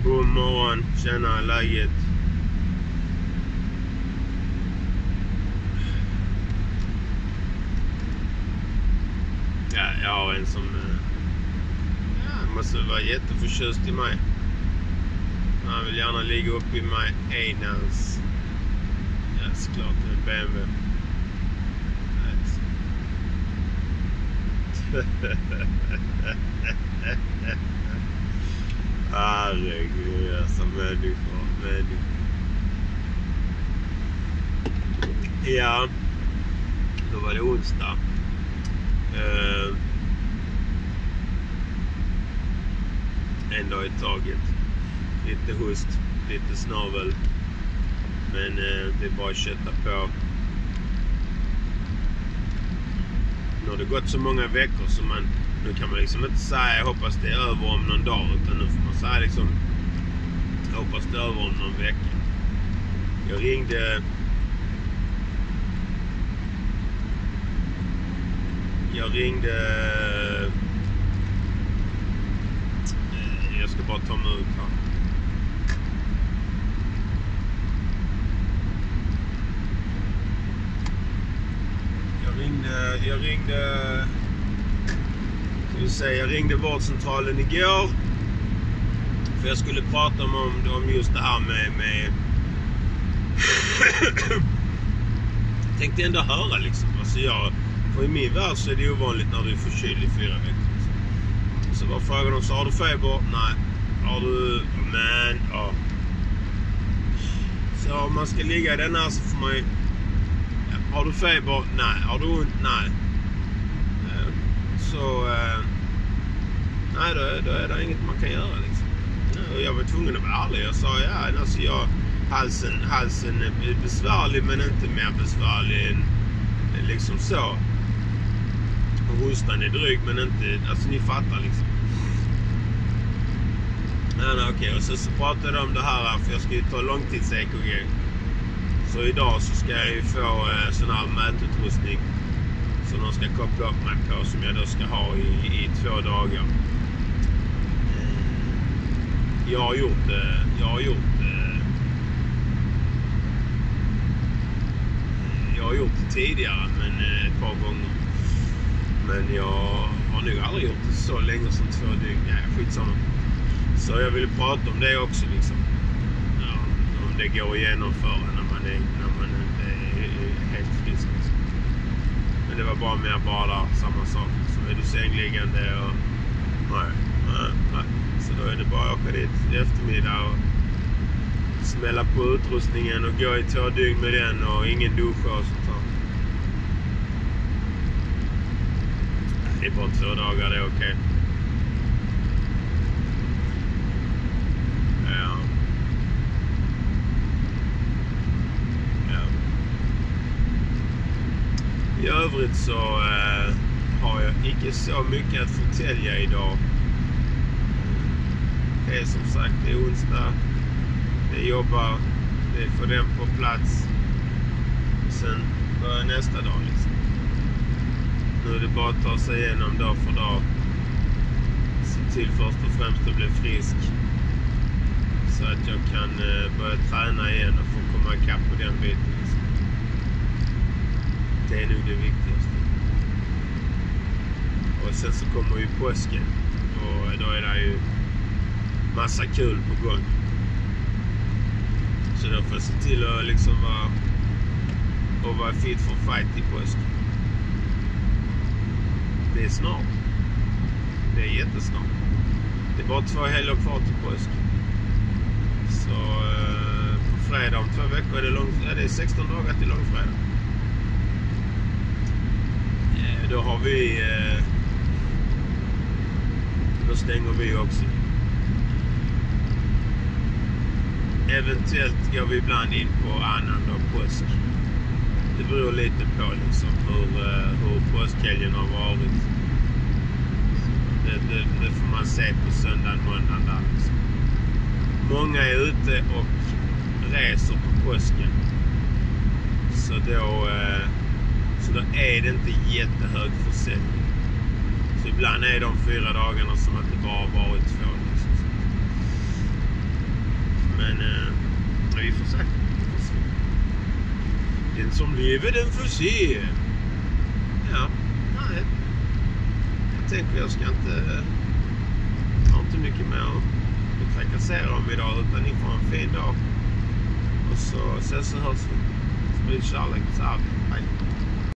God morgon, tjena läget. Ja, jag har en som måste vara jätteförtjust i mig. Han vill gärna ligga upp i mig anals. Ja, såklart en BMW. Herregud, alltså människor. Ja, då var det onsdag. En dag i taget. Lite host, lite snavel. Men det är bara att kötta på. Nu har det gått så många veckor som nu kan man liksom inte säga jag hoppas det är över om någon dag, utan nu får man säga liksom jag hoppas det är över om någon vecka. Jag ringde jag ska bara ta mig ut här. Jag ringde vårdcentralen igår för jag skulle prata om just det här med tänkte ändå höra liksom. Alltså för i min värld så är det ovanligt när du är förkyld i 4 veckor. Så var frågan om så har du feber? Nej. Har du? Men ja. Så om man ska ligga i den här så får man ju. Har du feber? Nej. Har du ont? Nej. Så nej, då är det inget man kan göra liksom. Jag var tvungen att vara ärlig. Jag sa alltså halsen är besvärlig men inte mer besvärlig än liksom så. Och hostan är dryg men inte, alltså ni fattar liksom. Nej, okej. Och så pratade de om det här för jag ska ju ta långtids-EKG. Så idag så ska jag ju få sån här mätutrustning som de ska koppla upp mig på, som jag då ska ha i 2 dagar. Jag har gjort det tidigare, men ett par gånger. Men jag har nog aldrig gjort det så länge som 2 dygn. Ja, skitsamma. Så jag ville prata om det också liksom. Ja, om det går att genomföra när man inte är helt frisk liksom. Men det var bara mer bara samma sak. Så är du sängliggande och nej. Så då är det bara att åka dit i eftermiddag och smälla på utrustningen och gå i 2 dygn med den och ingen duscha och sånt här. Det är bara 2 dagar, det är okej. Ja. I övrigt så har jag inte så mycket att förtälja idag. Det är som sagt, det är onsdag. Det jobbar, det får den på plats. Sen börjar nästa dag liksom. Nu är det bara att ta sig igenom dag för dag. Se till först och främst att bli frisk. Så att jag kan börja träna igen och få komma ikapp på den biten liksom. Det är nog det viktigaste. Och sen så kommer ju påsken. Och då är det ju massa kul på gång. Så då får jag se till att liksom vara fit for fight i påsk. Det är snart. Det är jättesnart. Det är bara 2 helger kvar till påsk. Så på fredag om 2 veckor är det 16 dagar till långfredag. Då har vi då stänger vi också. Eventuellt går vi ibland in på annandag påsk. Det beror lite på liksom hur påskhelgen har varit. Det får man se på söndagen, måndagen där liksom. Många är ute och reser på påsken. Så då är det inte jättehög försäljning. Så ibland är de 4 dagarna som att det bara varit 2. Liksom. Den som lever, den får se. Ja, nej. Jag tänker jag ska inte... har inte mycket mer att trakassera om idag, utan ni får en fin dag. Och så ses och hörs vi. Sprid kärlek. Så här. Hej.